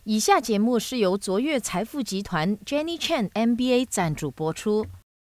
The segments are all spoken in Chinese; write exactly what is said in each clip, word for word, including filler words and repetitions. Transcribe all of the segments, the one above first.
以下节目是由卓越财富集团 Jenny Chan M B A 赞助播出。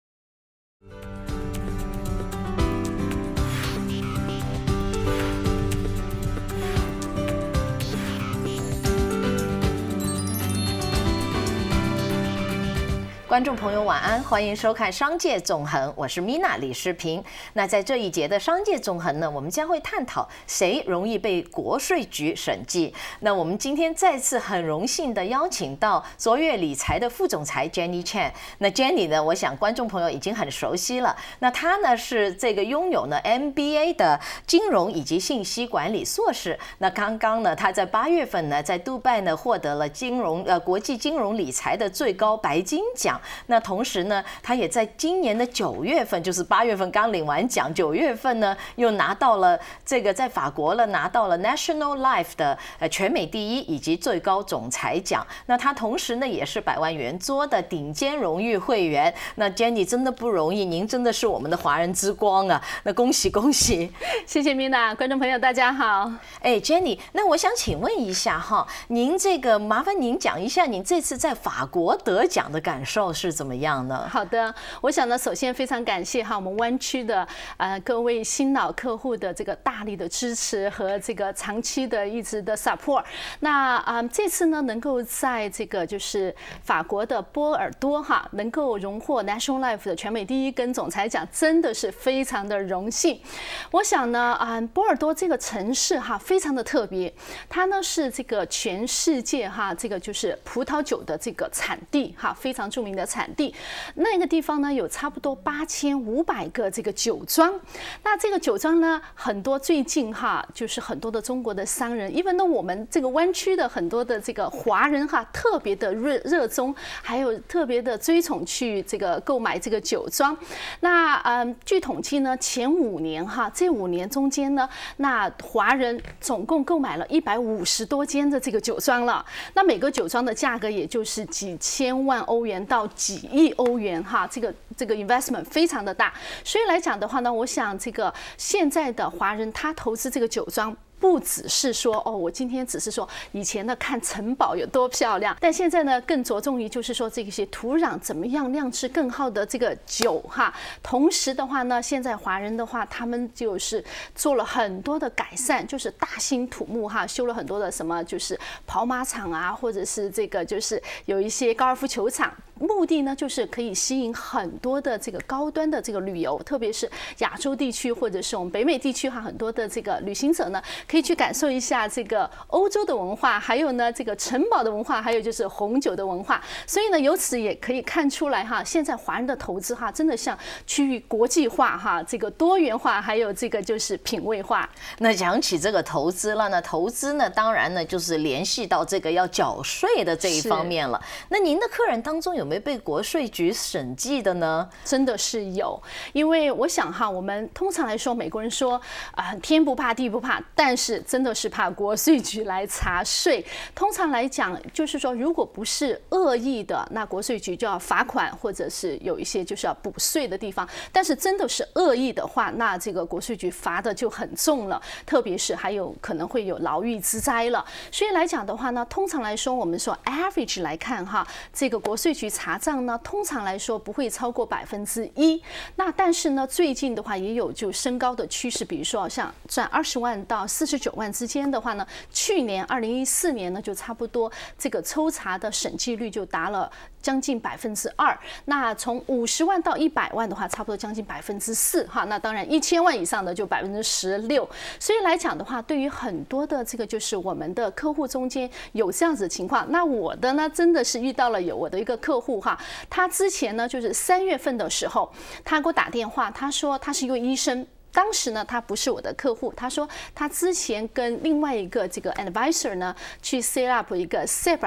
观众朋友晚安，欢迎收看《商界纵横》，我是 Mina 李诗萍。那在这一节的《商界纵横》呢，我们将会探讨谁容易被国税局审计。那我们今天再次很荣幸的邀请到卓越理财的副总裁 Jenny Chan。那 Jenny 呢，我想观众朋友已经很熟悉了。那她呢是这个拥有呢 M B A 的金融以及信息管理硕士。那刚刚呢，她在八月份呢，在杜拜呢获得了金融呃国际金融理财的最高白金奖。那同时呢，他也在今年的九月份，就是八月份刚领完奖，九月份呢又拿到了这个在法国了拿到了 National Life 的呃全美第一以及最高总裁奖。那他同时呢也是百万圆桌的顶尖荣誉会员。那 Jenny 真的不容易，您真的是我们的华人之光啊！那恭喜恭喜！ 谢谢 Mina， 观众朋友大家好。 哎 ，Jenny， 那我想请问一下哈，您这个麻烦您讲一下您这次在法国得奖的感受是怎么样呢？ 好的，我想呢，首先非常感谢哈我们湾区的呃各位新老客户的这个大力的支持和这个长期的一直的 support。那啊、呃、这次呢能够在这个就是法国的波尔多哈能够荣获 National Life 的全美第一跟总裁奖，真的是非常的荣幸。我想呢啊、呃、波尔多这个城市哈非常的特别，它呢是这个全世界哈这个就是葡萄酒的这个产地哈非常著名的产地。那个地方呢有差不多八千五百个这个酒庄，那这个酒庄呢很多最近哈就是很多的中国的商人，因为呢我们这个湾区的很多的这个华人哈特别的热热衷，还有特别的追崇去这个购买这个酒庄。那嗯，据统计呢，前五年哈这五年中间呢，那华人总共购买了一百五十多间的这个酒庄了。那每个酒庄的价格也就是几千万欧元到几亿欧元哈，这个这个 investment 非常的大，所以来讲的话呢，我想这个现在的华人他投资这个酒庄。不只是说哦，我今天只是说以前呢看城堡有多漂亮，但现在呢更着重于就是说这些土壤怎么样酿制更好的这个酒哈。同时的话呢，现在华人的话，他们就是做了很多的改善，就是大兴土木哈，修了很多的什么就是跑马场啊，或者是这个就是有一些高尔夫球场。目的呢，就是可以吸引很多的这个高端的这个旅游，特别是亚洲地区或者是我们北美地区哈，很多的这个旅行者呢，可以去感受一下这个欧洲的文化，还有呢这个城堡的文化，还有就是红酒的文化。所以呢，由此也可以看出来哈，现在华人的投资哈，真的像趋于国际化哈，这个多元化，还有这个就是品味化。 那讲起这个投资了呢，投资呢，当然呢就是联系到这个要缴税的这一方面了。那您的客人当中有没有被国税局审计的呢？ 真的是有，因为我想哈，我们通常来说，美国人说啊、呃，天不怕地不怕，但是真的是怕国税局来查税。通常来讲，就是说，如果不是恶意的，那国税局就要罚款，或者是有一些就是要补税的地方。但是真的是恶意的话，那这个国税局罚的就很重了，特别是还有可能会有牢狱之灾了。所以来讲的话呢，通常来说，我们说 average 来看哈，这个国税局查账呢，通常来说不会超过百分之一。那但是呢，最近的话也有就升高的趋势，比如说像赚二十万到四十九万之间的话呢，去年二零一四年呢就差不多这个抽查的审计率就达了将近百分之二。那从五十万到一百万的话，差不多将近百分之四哈。那当然一千万以上的就百分之十六。所以来讲的话，对于很多的这个就是我们的客户中间有这样子的情况。那我的呢，真的是遇到了有我的一个客户哈。他之前呢，就是三月份的时候，他给我打电话，他说他是一位医生。当时呢，他不是我的客户，他说他之前跟另外一个这个 advisor 呢去 set up 一个 S E P I R A。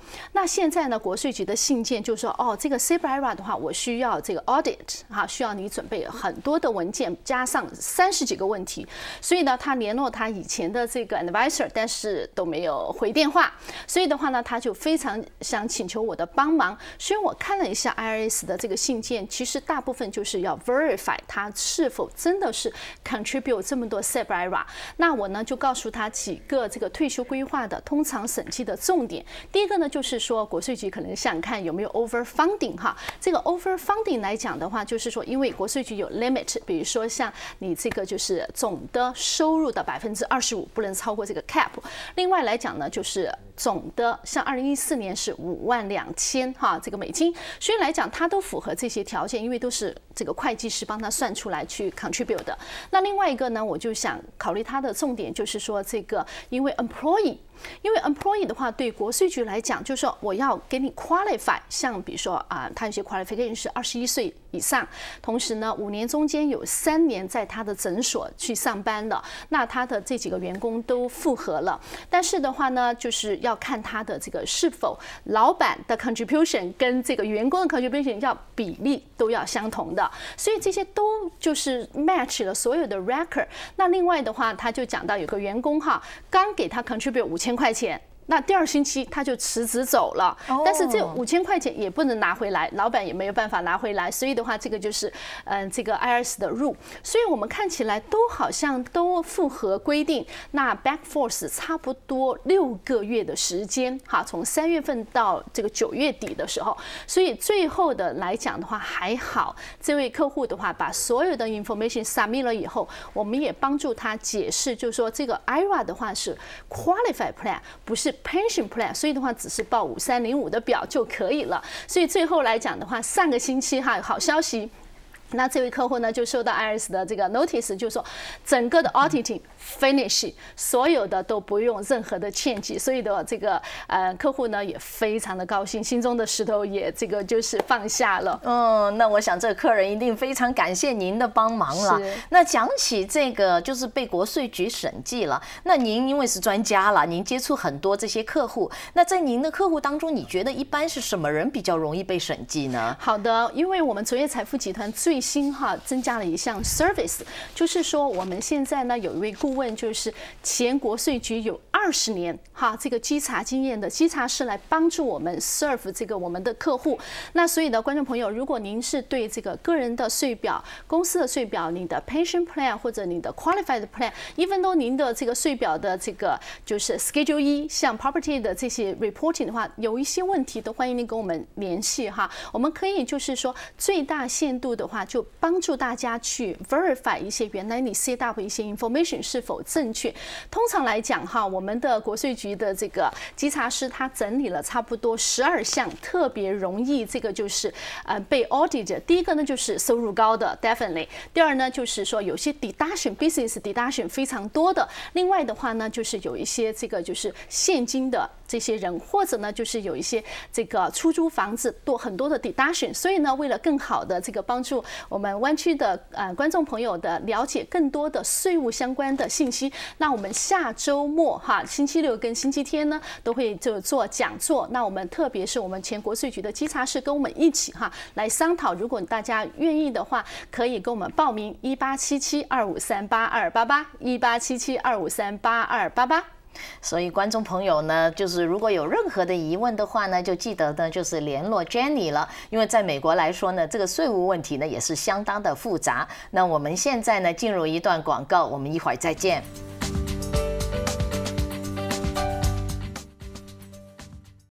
那现在呢，国税局的信件就说，哦，这个 S A B I R A 的话，我需要这个 audit 哈，需要你准备很多的文件，加上三十几个问题。所以呢，他联络他以前的这个 advisor， 但是都没有回电话。所以的话呢，他就非常想请求我的帮忙。所以我看了一下 I R S 的这个信件，其实大部分就是要 verify 他是否真的是 contribute 这么多 S A B I R A。那我呢就告诉他几个这个退休规划的通常审计的重点。第一个呢，就是说国税局可能想看有没有 overfunding 哈。这个 overfunding 来讲的话，就是说因为国税局有 limit， 比如说像你这个就是总的收入的百分之二十五不能超过这个 cap。另外来讲呢，就是总的像二零一四年是五万两千哈这个美金，所以来讲它都符合这些条件，因为都是这个会计师帮他算出来去 contribute 的。那另外一个呢，我就想考虑它的重点就是说这个因为 employee。因为 employee 的话，对国税局来讲，就是说我要给你 qualify， 像比如说啊，他有些 qualification 是二十一岁以上，同时呢，五年中间有三年在他的诊所去上班了，那他的这几个员工都符合了。但是的话呢，就是要看他的这个是否老板的 contribution 跟这个员工的 contribution 要比例都要相同的，所以这些都就是 match 了所有的 record。那另外的话，他就讲到有个员工哈，刚给他 contribute 五千块钱。那第二星期他就辞职走了，但是这五千块钱也不能拿回来，老板也没有办法拿回来，所以的话，这个就是嗯这个 I R S 的 rule， 所以我们看起来都好像都符合规定。那 back force 差不多六个月的时间，哈，从三月份到这个九月底的时候，所以最后的来讲的话还好，这位客户的话把所有的 information submit 了以后，我们也帮助他解释，就是说这个 I R A 的话是 qualified plan， 不是pension plan， 所以的话只是报五三零五的表就可以了。所以最后来讲的话，上个星期哈好消息。那这位客户呢，就收到 I R S 的这个 notice， 就说整个的 auditing finish， 所有的都不用任何的欠记，所以的这个呃客户呢也非常的高兴，心中的石头也这个就是放下了。 嗯，那我想这个客人一定非常感谢您的帮忙了。那讲起这个就是被国税局审计了，那您因为是专家了，您接触很多这些客户，那在您的客户当中，你觉得一般是什么人比较容易被审计呢？ 好的，因为我们卓越财富集团最新哈增加了一项 service， 就是说我们现在呢有一位顾问，就是前国税局有二十年哈这个稽查经验的稽查师来帮助我们 serve 这个我们的客户。那所以呢，观众朋友，如果您是对这个个人的税表、公司的税表、你的 pension plan 或者你的 qualified plan，even though 您的这个税表的这个就是 Schedule 一像 property 的这些 reporting 的话，有一些问题都欢迎您跟我们联系哈，我们可以就是说最大限度的话就帮助大家去 verify 一些原来你 set up 一些 information 是否正确。通常来讲哈，我们的国税局的这个稽查师他整理了差不多十二项特别容易这个就是呃被 audit。第一个呢就是收入高的 definitely， 第二呢就是说有些 deduction business deduction 非常多的，另外的话呢就是有一些这个就是现金的这些人，或者呢就是有一些这个出租房子多很多的 deduction。所以呢，为了更好的这个帮助我们湾区的呃观众朋友的了解更多的税务相关的信息，那我们下周末哈，星期六跟星期天呢都会就做讲座。那我们特别是我们前国税局的稽查师跟我们一起哈来商讨，如果大家愿意的话，可以跟我们报名一八七七二五三八二八八一八七七二五三八二八八。 所以观众朋友呢，就是如果有任何的疑问的话呢，就记得呢就是联络 Jenny 了，因为在美国来说呢，这个税务问题呢也是相当的复杂。那我们现在呢进入一段广告，我们一会儿再见。